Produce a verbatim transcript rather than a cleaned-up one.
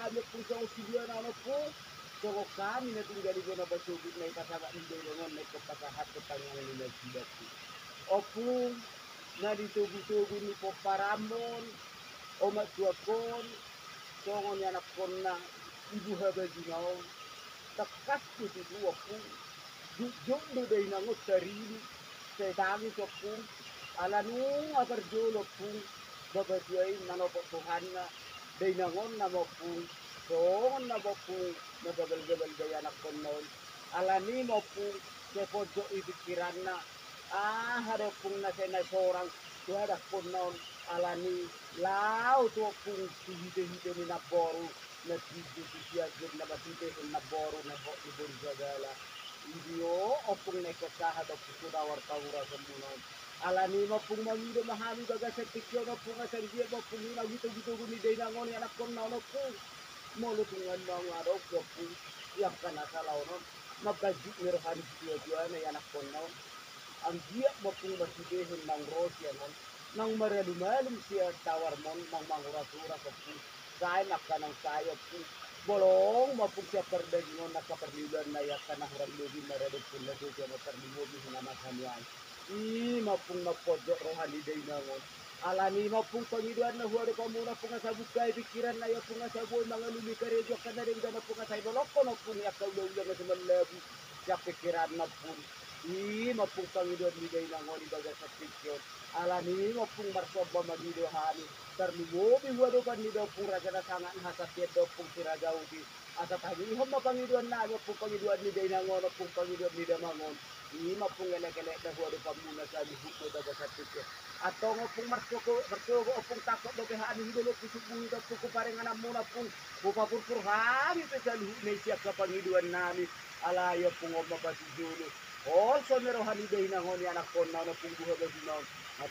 kami pun sa studio na ano po. So kami na tinggal di na basugid na ipasaka ni Dorongon na ipapasahat ko tangang ni Nagsiba po. Opo, na ditugo-tugo ni po paramon, o magduakon, so ngon yan akon na ibu habaginaw, takas ko dito po, jujung do day nangot sarili, sa dami ko po, alanong abarjolo po, babadway nanopotuhan na, day nangon na mo po, so na mo po, nababal-gabal gaya na po noon, alani mo po, sa podyo ibikiran na, ah, harap pong nasa na sorang, harap po noon, alani, lao to pong hihide-hide ni Naboro, na video siya gud na basite na Naboro na po ibon gagala. Video o pong nagkasahad o pusunawar pangura sa munon. Alani mo pong mangido mahami baga sa tikyo no pong sa dia mo pong ginagito-gito ni Dainangon anak ko na no pong molutungan mo ang araw ko pong yak ka na sa launon. Magkajik ni Rohani Studio na anak ko na ang dia mo pong masidehin ng Russia nun, nang maralumalum siya tawar mo ng mangura-sura sa po, kain ka ng sayo po, bolong mo pong siya perdag nyo nakaperlilan na yak ka na hurang lugi maralig po na siya maperlimugi hinamasan yan. I mo pong mapodyo rohani day na ngon. Alani mo pong pangiduan na huwari pa muna po nga sa bukay, pikiran na yung po nga sa buwan, mga lumikaredyo ka na rin na po nga sa iboloko na po niya kaulawla na sa malabi, siya pikiran na po. I mapung Panginoon bigay ng ngoni baga sa picture. Alani mo pong marsoba magidohani. Terlubo biwado kan ni daw pong raga na sangan hasapit daw pong siragaw di. Asa tahihom na Panginoon na mo pong Panginoon ni day ng ngono pong Panginoon ni damangon. I mapung elek-elek na huwado pa muna sa lihuk mo baga sa picture. Ato nga pong marsoko, marsoko o pong takot daw behaan hidolo kusubuhi daw pong kuparingan na muna pong pupapurpurhami pa sa lihuk na siya ka Panginoon namin. Alayo pong o mabasidulo. Oh, so meron haliday na ngon yan ako na napungguha ba sinon.